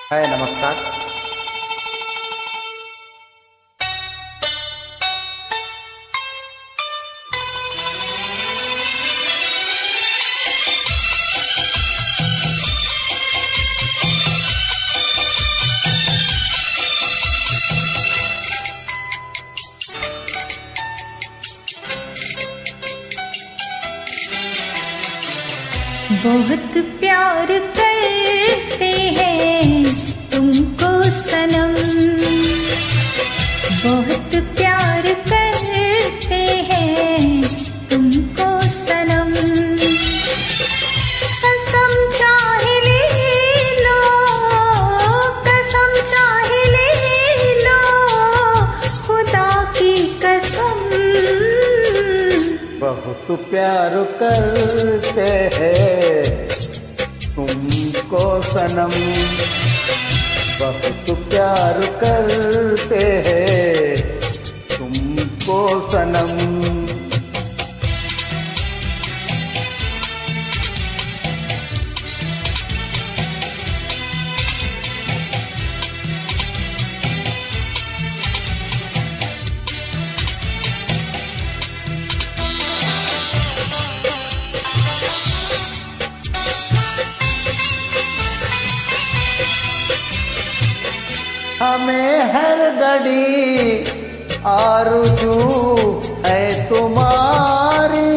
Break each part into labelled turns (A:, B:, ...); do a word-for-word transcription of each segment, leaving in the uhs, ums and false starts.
A: हाय नमस्कार।
B: बहुत प्यार करते हैं तुमको सनम, बहुत प्यार करते हैं तुमको सनम। कसम चाहे ले लो, कसम चाहे ले लो, खुदा की कसम।
A: बहुत प्यार करते हैं तुमको सनम, बहुत प्यार करते हैं तुमको सनम। हमें हर घड़ी आरज़ू है तुम्हारी,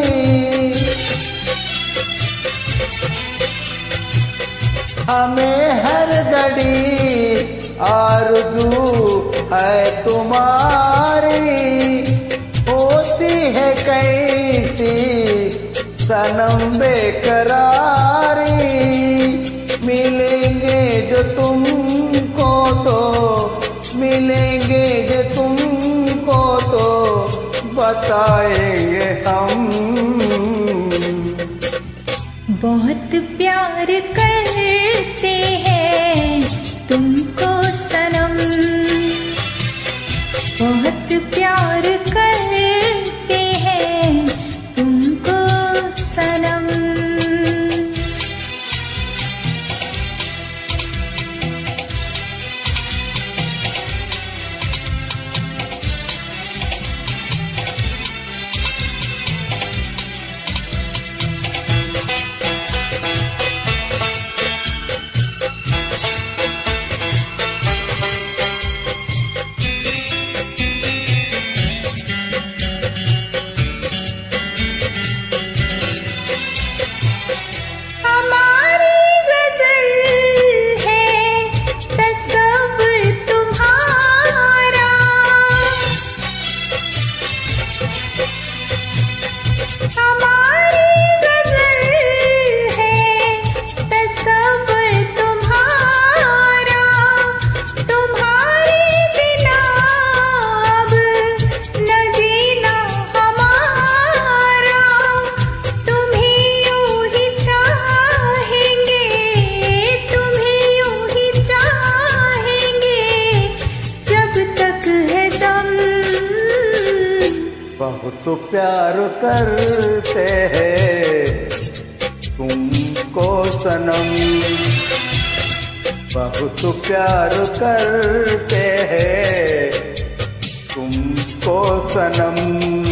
A: हमें हर घड़ी आरज़ू है तुम्हारी। होती है कैसी सनम बेकरारी, मिलेंगे जो तुमको तो मिलेंगे जो तुमको तो बताएंगे हम।
B: बहुत प्यार करते हैं तुमको सनम, बहुत प्यार करते हैं तुमको सनम।
A: बहुत प्यार करते हैं तुमको सनम, बहुत प्यार करते हैं तुमको सनम।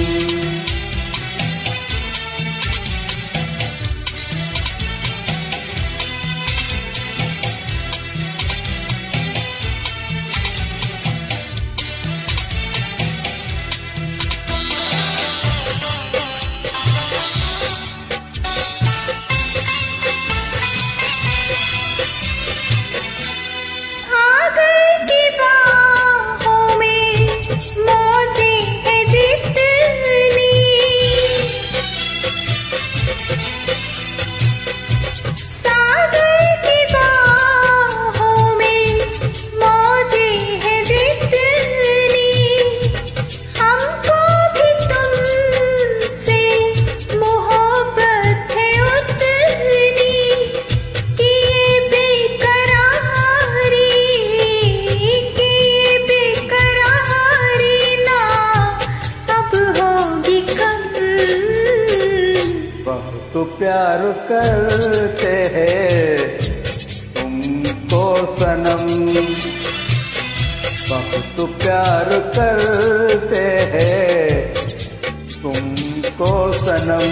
A: तो प्यार करते हैं तुमको सनम, तुमको सनम।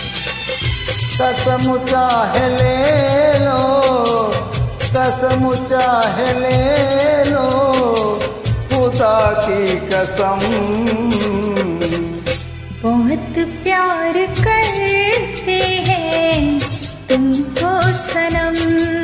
A: कसम चाहे ले लो, कसम चाहे ले लो, खुदा की कसम।
B: बहुत प्यार करते हैं तुमको सनम।